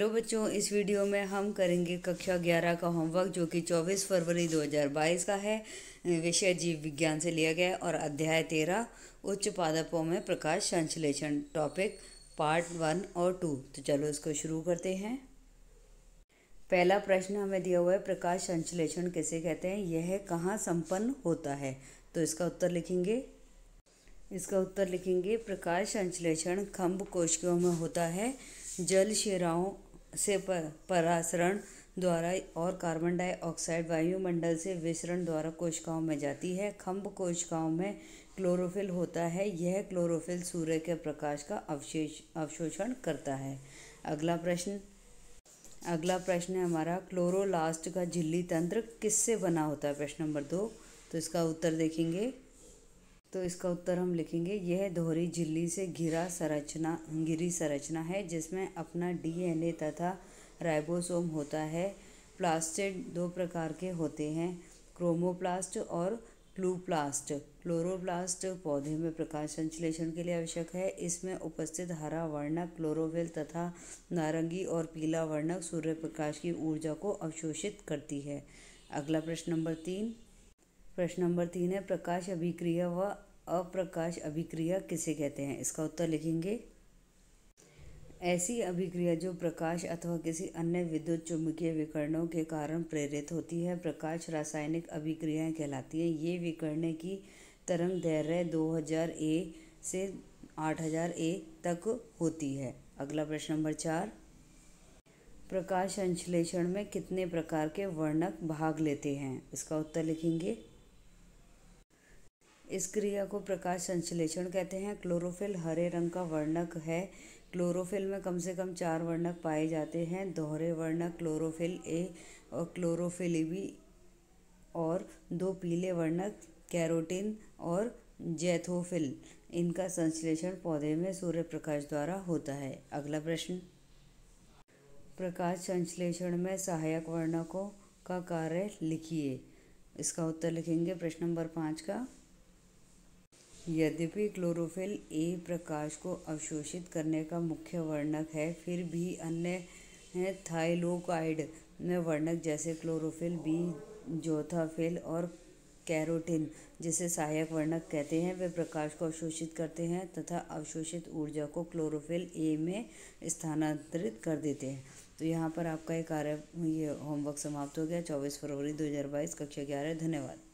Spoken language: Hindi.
हेलो बच्चों, इस वीडियो में हम करेंगे कक्षा 11 का होमवर्क जो कि 24 फरवरी 2022 का है। विषय जीव विज्ञान से लिया गया है और अध्याय 13 उच्च पादपों में प्रकाश संश्लेषण, टॉपिक पार्ट 1 और 2। तो चलो इसको शुरू करते हैं। पहला प्रश्न हमें दिया हुआ है, प्रकाश संश्लेषण किसे कहते हैं, यह कहाँ संपन्न होता है। तो इसका उत्तर लिखेंगे प्रकाश संश्लेषण खंभ कोशिकाओं में होता है। जल शिराओं से परासरण द्वारा और कार्बन डाइऑक्साइड वायुमंडल से विसरण द्वारा कोशिकाओं में जाती है। खंभ कोशिकाओं में क्लोरोफिल होता है। यह क्लोरोफिल सूर्य के प्रकाश का अवशोषण करता है। अगला प्रश्न है हमारा, क्लोरोलास्ट का झिल्ली तंत्र किससे बना होता है। प्रश्न नंबर 2। तो इसका उत्तर हम लिखेंगे, यह दोहरी झिल्ली से घिरी संरचना है जिसमें अपना डीएनए तथा राइबोसोम होता है। प्लास्टिड दो प्रकार के होते हैं, क्रोमोप्लास्ट और क्लोरोप्लास्ट। क्लोरोप्लास्ट पौधे में प्रकाश संश्लेषण के लिए आवश्यक है। इसमें उपस्थित हरा वर्णक क्लोरोफिल तथा नारंगी और पीला वर्णक सूर्य प्रकाश की ऊर्जा को अवशोषित करती है। अगला प्रश्न नंबर 3 है, प्रकाश अभिक्रिया व अप्रकाश अभिक्रिया किसे कहते हैं। इसका उत्तर लिखेंगे, ऐसी अभिक्रिया जो प्रकाश अथवा किसी अन्य विद्युत चुम्बकीय विकिरणों के कारण प्रेरित होती है, प्रकाश रासायनिक अभिक्रियाएं कहलाती हैं। ये विकिरण की तरंग दैर्घ्य 2000 ए से 8000 ए तक होती है। अगला प्रश्न नंबर 4, प्रकाश संश्लेषण में कितने प्रकार के वर्णक भाग लेते हैं। इसका उत्तर लिखेंगे, इस क्रिया को प्रकाश संश्लेषण कहते हैं। क्लोरोफिल हरे रंग का वर्णक है। क्लोरोफिल में कम से कम 4 वर्णक पाए जाते हैं, दोहरे वर्णक क्लोरोफिल ए और क्लोरोफिल बी, और 2 पीले वर्णक कैरोटीन और जैथोफिल। इनका संश्लेषण पौधे में सूर्य प्रकाश द्वारा होता है। अगला प्रश्न, प्रकाश संश्लेषण में सहायक वर्णकों का कार्य लिखिए। इसका उत्तर लिखेंगे प्रश्न नंबर 5 का, यद्यपि क्लोरोफिल ए प्रकाश को अवशोषित करने का मुख्य वर्णक है, फिर भी अन्य थाइलोकाइड में वर्णक जैसे क्लोरोफिल बी, जोथाफिल और कैरोटीन, जिसे सहायक वर्णक कहते हैं, वे प्रकाश को अवशोषित करते हैं तथा अवशोषित ऊर्जा को क्लोरोफिल ए में स्थानांतरित कर देते हैं। तो यहाँ पर आपका ये होमवर्क समाप्त हो गया। 24 फरवरी 2022 कक्षा 11। धन्यवाद।